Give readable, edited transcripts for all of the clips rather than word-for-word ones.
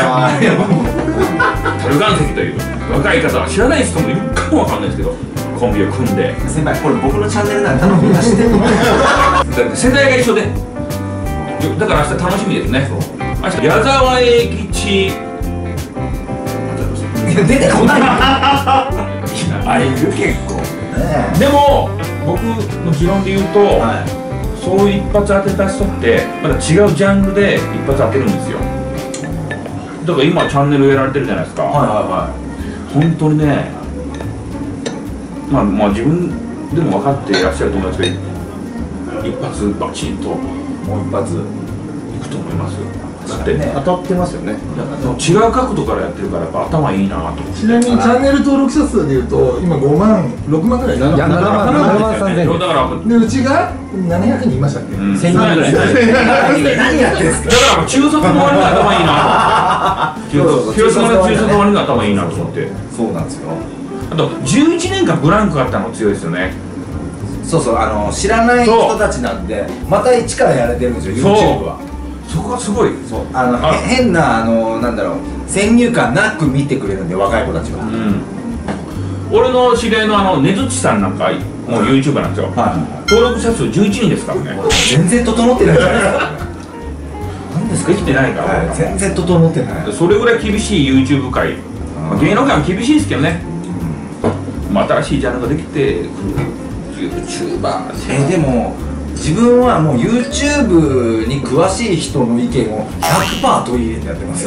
樽岩石という若い方は知らない人もいるかもわかんないですけど、コンビを組んで。 先輩これ僕のチャンネルなんでみんな知ってるの。 だって世代が一緒で、だから明日楽しみですね。明日矢沢永吉出てこない。 あれいる結構。でも僕の持論で言うと、そういう一発当てた人ってまだ違うジャンルで一発当てるんですよ。だから今チャンネルやられてるじゃないですか。本当にね、まあ自分でも分かっていらっしゃると思いますけど、一発バチンともう一発いくと思います。だってね、 当たってますよね。 違う角度からやってるからやっぱ頭いいなと。 ちなみにチャンネル登録者数でいうと今5万6万ぐらい。7万3000。 だからでうちが700人いましたっけ。1000人ぐらい。 何やってんすか。 だから中卒の割に頭いいな。広島の中卒の割に頭いいなと思って。 そうなんですよ。 あと11年間ブランクあったの強いですよね。 そうそう、知らない人たちなんでまた一からやれてるんですよ YouTube は。 そこがすごい。 そう変ななんだろう、先入観なく見てくれるんで若い子たちは。 俺の知り合いのねずっちさんなんかもう YouTuber なんですよ。登録者数11人ですからね。 全然整ってないじゃないですか。 何ですか、できてないから。 全然整ってない。 それぐらい厳しい YouTube 界、芸能界も厳しいですけどね。新しいジャンルができてくる YouTuber。 でも自分はもう YouTube に詳しい人の意見を 100% 取り入れてやってますよ。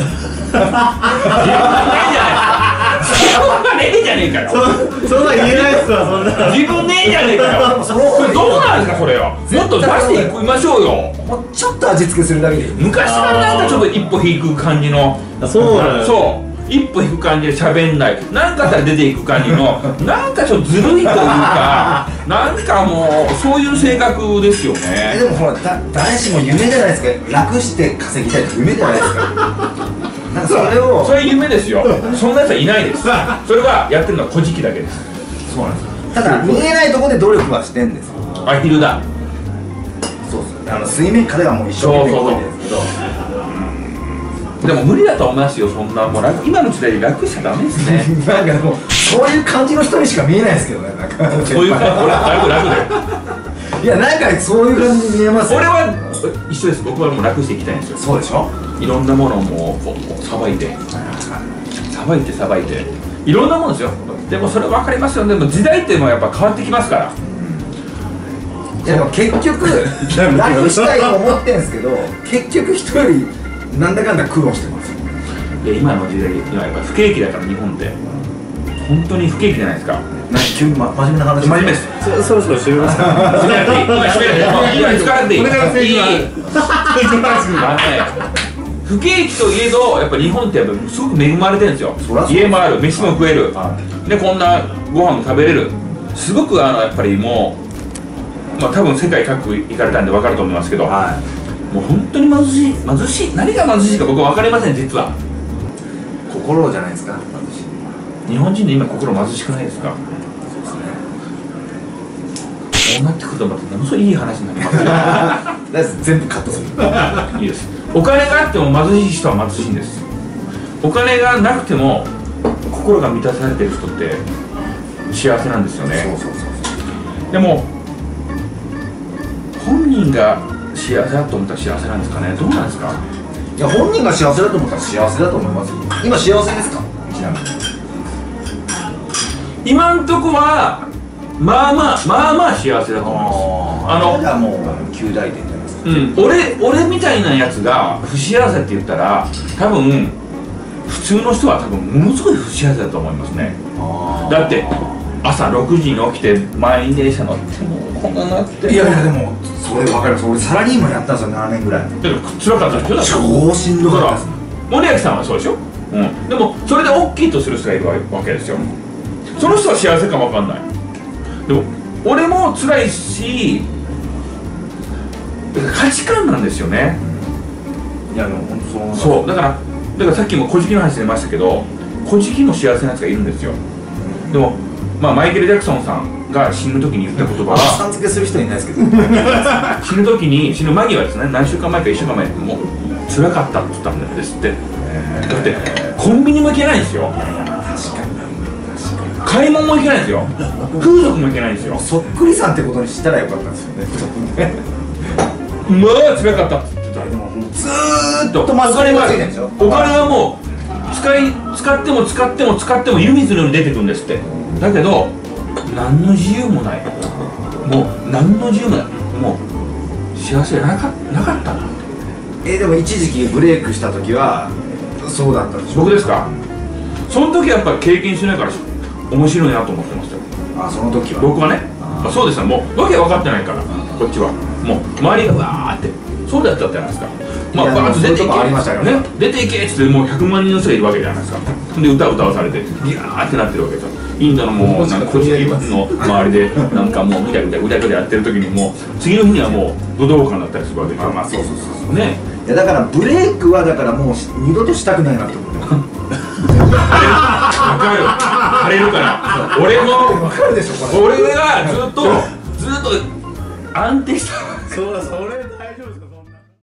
自分がねえじゃねえかよ。 そんな言えないっすわ、そんな。 自分ねえじゃねえかよ。これどうなんですか、それは。もっと出していきましょうよ。 もうちょっと味付けするだけでいい。 昔からなんかちょっと一歩引く感じの。 そうなのよ。 そう。一歩引く感じで喋んない、なんかあったら出ていく感じのなんかちょっとずるいというか、なんかもうそういう性格ですよね。 でもほら誰しも夢じゃないですか。楽して稼ぎたいって夢じゃないですか。なんかそれを、 それ夢ですよ。そんなやつはいないです。それはやってるのは小じきだけです。そうなんです。 ただ見えないところで努力はしてんですよ。 アヒルだ。 そうそう、水面下ではもう一生懸命動いてるんですけど、 でも無理だと思いますよ。そんなもう今の時代楽しちゃダメですね。 なんかもうそういう感じの人にしか見えないですけどね。なんかそういう感じ、俺楽だよ。 いや、なんかそういう感じに見えますよ。 俺は一緒です。僕はもう楽していきたいんですよ。 そうでしょ。 いろんなものをもうさばいていろんなものですよ。でもそれ分かりますよね。でも時代っていうのはやっぱ変わってきますから。 いやでも結局楽したいと思ってんですけど、結局人よりなんだかんだ苦労してます。 いや今の時代今やっぱ不景気だから、日本って本当に不景気じゃないですか。 急に真面目な話。 真面目です。 そろそろ閉めますか。 今使われていい。 これから政治不景気といえどやっぱ日本ってやっぱすごく恵まれてるんですよ。家もある、飯も食える、でこんなご飯も食べれる。すごくやっぱりもう多分世界各国行かれたんで分かると思いますけど、もう本当に貧しい。何が貧しいか僕は分かりません。実は心じゃないですか。 日本人の今心貧しくないですか。こうなってくるとまたものすごいいい話になりますよ。 全部カットする。 いいです。お金があっても貧しい人は貧しいんです。お金がなくても心が満たされてる人って幸せなんですよね。でも本人が幸せだと思ったら幸せなんですかね。どうなんですか。 いや、本人が幸せだと思ったら幸せだと思いますよ。今幸せですか。ちなみに今んとこはまあまあ幸せだと思います。 じゃあもう旧大点じゃないですか。 俺みたいなやつが不幸せって言ったら多分普通の人は多分ものすごい不幸せだと思いますね。だって朝6時に起きて満員電車乗ってもうこんななって。 いやでもそれ分かります。俺サラリーマンやったんですよ、7年ぐらい。 だから辛かったでしょ。 超しんどかったです。 森脇さんはそうでしょ。でもそれで大きいとする人がいるわけですよ。その人は幸せかも分かんない。でも俺も辛いし、価値観なんですよね。 いやでも本当そうだからさっきも小じきの話出ましたけど、小じきも幸せなやつがいるんですよ。でもマイケル・ジャクソンさんが死ぬ時に言った言葉は、 さん付けする人いないですけど死ぬ間際ですね、何週間前か1週間前もう辛かったって言ったんですって。 だってコンビニも行けないんですよ。買い物も行けないんですよ。風俗も行けないんですよ。 そっくりさんってことにしたらよかったんですよね。 まあ辛かったって言ってた。でもずーっとお金はもう使っても使っても使っても湯水のように出てくるんですって。だけど何の自由もない、もう何の自由もない、もう幸せなかったんだって。 でも一時期ブレイクした時はそうだったでしょ。 僕ですか。その時はやっぱり経験しないから面白いなと思ってましたよ。 あ、その時は僕はね。そうですね、もうわけ分かってないから、こっちはもう周りがわーってそうだったじゃないですか。まあバーッと出ていけね、出ていけっつってもう100万人の人がいるわけじゃないですか。で歌わされてギャーってなってるわけですよ。インドのもうなんか組織の周りでなんかもうぐちゃぐちゃぐちゃぐちゃやってる時にもう次の日にはもう武道館だったりするわけですよ。 まあそうね。 いやだからブレイクはだからもう二度としたくないなって思ってます。 わかる、晴れるから俺もわかるでしょこれ。 俺がずっと安定した。 それ大丈夫ですか。